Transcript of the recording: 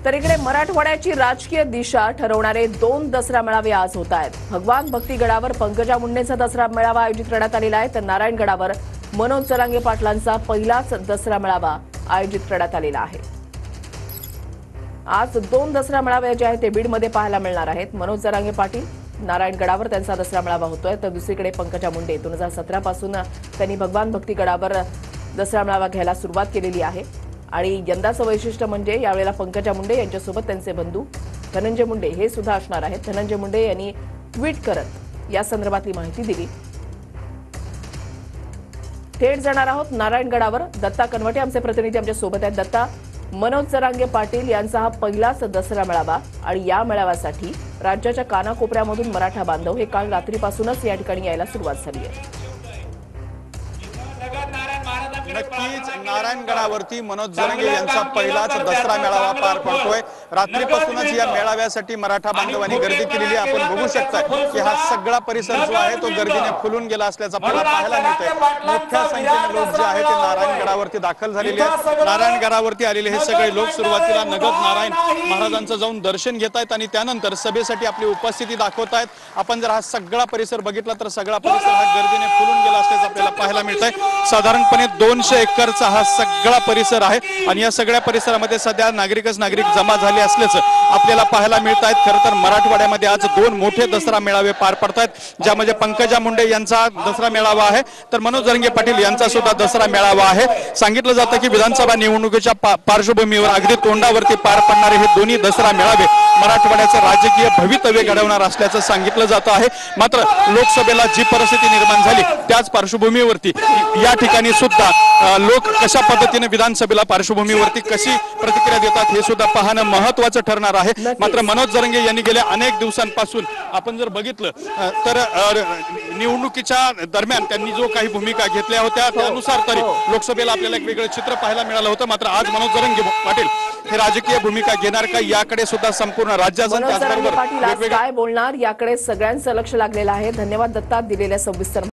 तर इकडे मराठवाड्याची राजकीय दिशा ठरवणारे 2 दसरा मेळावे आज होत आहेत। भगवान भक्तीगडावर पंकजा मुंडेंचा दसरा मेळावा आयोजित करण्यात आलेला आहे, तर नारायणगडावर मनोज जरांगे पाटलांचा पहिलाच दसरा मेळावा आयोजित करण्यात आलेला आहे। आज 2 दसरा मेळावे जे आहेत ते बीडमध्ये पाहायला मिळणार आहेत। मनोज जरांगे पाटील नारायणगडावर त्यांचा दसरा मेळावा होतोय, तर दुसरीकडे पंकजा मुंडे 2017 पासून त्यांनी भगवान भक्तीगडावर दसरा मेळावा घ्यायला सुरुवात केलेली आहे। आणि यंदाचं वैशिष्ट्य म्हणजे यावेळेला पंकजा मुंडे यांच्यासोबत त्यांचे बंधू धनंजय मुंडे हे सुद्धा असणार आहेत। धनंजय मुंडे यांनी ट्विट करत या संदर्भातली माहिती दिली। थेट जाणार आहोत नारायणगडावर। दत्ता कनवटे आमचे प्रतिनिधी आमच्या सोबत आहेत। दत्ता, मनोज जरांगे पाटील यांचा हा पहिलाच दसरा मेळावा आणि या मेळाव्यासाठी राज्याच्या कानाकोपऱ्यामधून मराठा बांधव हे काल रात्रीपासूनच या ठिकाणी यायला सुरुवात झाली आहे। नक्कीच नारायणगडावरती मनोज जरांगे यांचा पहिलाच दसरा मेळावा पार पडतोय। रात्रीपासूनच या मेळाव्यासाठी मराठा बांधवांनी गर्दी केलेली आहे। आपण बघू शकता की हा सगळा परिसर जो आहे तो गर्दीने फुलून गेला असल्याचं आपल्याला पाहायला मिळतंय। मोठ्या संख्येने लोक जे आहेत ते नारायणगडावरती दाखल झालेले आहेत। नारायणगडावरती आलेले हे सगळे लोक सुरुवातीला नगद नारायण महाराजांचं जाऊन दर्शन घेत आहेत आणि त्यानंतर सभेसाठी आपली उपस्थिती दाखवत आहेत। आपण जर हा सगळा परिसर बघितला तर सगळा परिसर हा गर्दीने फुलून गेला असल्याचं आपल्याला पाहायला मिळतंय। साधारणपणे 200 एकरचा हा सगळा परिसर आहे आणि या सगळ्या परिसरामध्ये सध्या नागरिक जमा झाले असल्याचं आपल्याला पाहायला मिळत आहे। खरं तर मराठवाड्यामध्ये आज 2 मोठे दसरा मेळावे पार पडतात, ज्यामध्ये पंकजा मुंडे यांचा दसरा मेळावा आहे, तर मनोज जरांगे पाटील यांचा सुद्धा दसरा मेळावा आहे। सांगितलं जातं की विधानसभा निवडणुकीच्या पार्श्वभूमीवर अगदी तोंडावरती पार पडणारे हे दोन्ही दसरा मेळावे मराठवाड्याचं राजकीय भवितव्य घडवणार असल्याचं सांगितलं जात आहे। मात्र लोकसभेला जी परिस्थिती निर्माण झाली त्याच पार्श्वभूमीवरती या ठिकाणी सुद्धा लोक कशा पद्धतीने विधानसभेला पार्श्वभूमीवरती कशी प्रतिक्रिया देतात हे सुद्धा पाहणं महत्त्वाचं ठरणार आहे। मात्र मनोज जरांगे यांनी गेल्या अनेक दिवसांपासून आपण जर बघितलं तर निवडणुकीच्या दरम्यान त्यांनी जो काही भूमिका घेतल्या होत्या त्यानुसार तरी लोकसभेला आपल्याला एक वेगळं चित्र पाहायला मिळालं होतं। मात्र आज मनोज जरांगे पाटील हे राजकीय भूमिका घेणार का याकडे सुद्धा संपूर्ण राज्याचं त्याचबरोबर काय बोलणार याकडे सगळ्यांचं लक्ष लागलेलं आहे। धन्यवाद दत्ता दिलेल्या सविस्तर